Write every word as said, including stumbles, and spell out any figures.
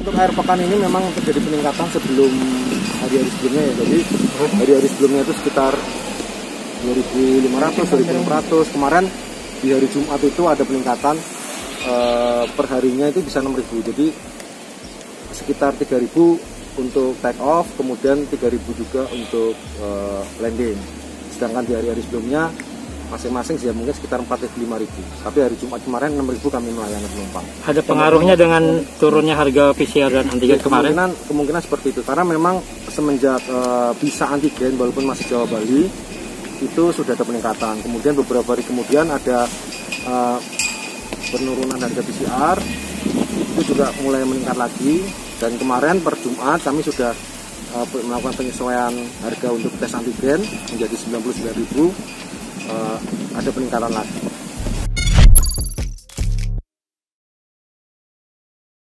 Untuk akhir pekan ini memang terjadi peningkatan sebelum hari-hari sebelumnya ya. Jadi hari-hari sebelumnya itu sekitar dua ribu lima ratus, dua ribu enam ratus. Kemarin di hari Jumat itu ada peningkatan eh, perharinya itu bisa enam ribu. Jadi sekitar tiga ribu untuk take off, kemudian tiga ribu juga untuk eh, landing. Sedangkan di hari-hari sebelumnya masing-masing ya mungkin sekitar empat ribu, lima ribu. Tapi hari Jumat kemarin enam ribu kami melayani penumpang. Ada pengaruhnya dengan turunnya harga P C R dan antigen ya, kemarin? Kemungkinan, kemungkinan seperti itu. Karena memang semenjak uh, bisa antigen walaupun masih Jawa Bali itu sudah ada peningkatan. Kemudian beberapa hari kemudian ada uh, penurunan harga P C R, itu juga mulai meningkat lagi. Dan kemarin per Jumat kami sudah uh, melakukan penyesuaian harga untuk tes antigen menjadi sembilan puluh sembilan ribu. Uh, ada peningkatan lagi.